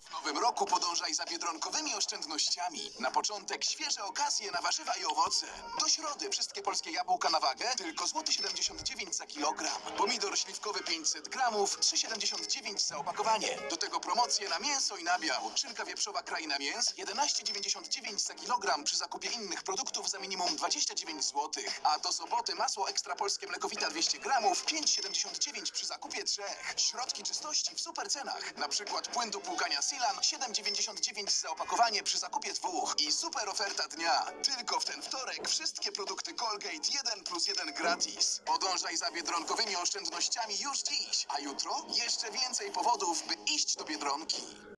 W nowym roku podążaj za biedronkowymi oszczędnościami. Na początek świeże okazje na warzywa i owoce. Do środy wszystkie polskie jabłka na wagę tylko złoty 79 za kilogram. Pomidor śliwkowy 500 gramów, 3,79 za opakowanie. Do tego promocje na mięso i nabiał. Szynka wieprzowa Kraina Mięs 11,99 za kilogram przy zakupie innych produktów za minimum 29 zł. A do soboty masło ekstra polskie mlekowita 200 gramów 5,79 przy zakupie 3. Środki czystości w super cenach. Na przykład płyn do płukania Silan 7,99 za opakowanie przy zakupie 2. I super oferta dnia. Tylko w ten wtorek wszystkie produkty Colgate 1+1 gratis. Podążaj za biedronkowymi oszczędnościami już dziś. A jutro jeszcze więcej powodów, by iść do Biedronki.